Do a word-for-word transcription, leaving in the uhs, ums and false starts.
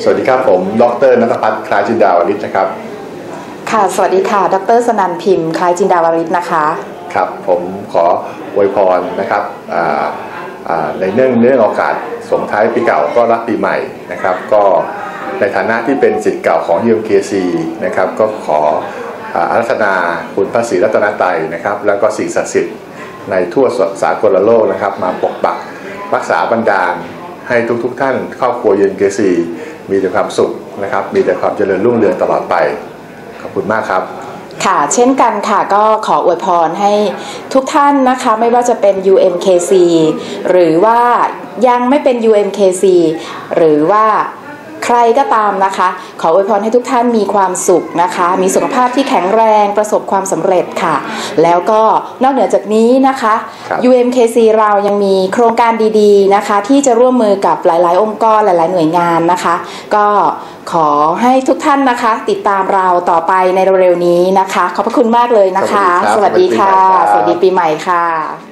สวัสดีครับผมดร.ณัฐพัฒน์คล้ายจินดาวริศนะครับค่ะสวัสดีค่ะดร.สนันท์พิมพ์คล้ายจินดาวริศนะคะครับผมขออวยพรนะครับในเนื่องเนื่องโอกาสส่งท้ายปีเก่าก็รับปีใหม่นะครับก็ในฐานะที่เป็นศิษย์เก่าของ ยู เอ็ม เค ซี นะครับก็ขออารัธนาคุณพระศรีรัตนตรัยนะครับแล้วก็สิ่งศักดิ์สิทธิ์ในทั่วสากลโลกนะครับมาปกปักรักษาบันดาลให้ทุกๆ ท่านครอบครัว ยู เอ็ม เค ซี มีแต่ความสุขนะครับมีแต่ความเจริญรุ่งเรืองตลอดไปขอบคุณมากครับค่ะเช่นกันค่ะก็ขออวยพรให้ทุกท่านนะคะไม่ว่าจะเป็น ยู เอ็ม เค ซี หรือว่ายังไม่เป็น ยู เอ็ม เค ซี หรือว่าใครก็ตามนะคะขออวยพรให้ทุกท่านมีความสุขนะคะมีสุขภาพที่แข็งแรงประสบความสำเร็จค่ะแล้วก็นอกเหนือจากนี้นะคะ ยู เอ็ม เค ซี เรายังมีโครงการดีๆนะคะที่จะร่วมมือกับหลายๆองค์กรหลายๆหน่วยงานนะคะก็ขอให้ทุกท่านนะคะติดตามเราต่อไปในเร็วๆนี้นะคะขอบพระคุณมากเลยนะคะสวัสดีค่ะสวัสดีปีใหม่ค่ะ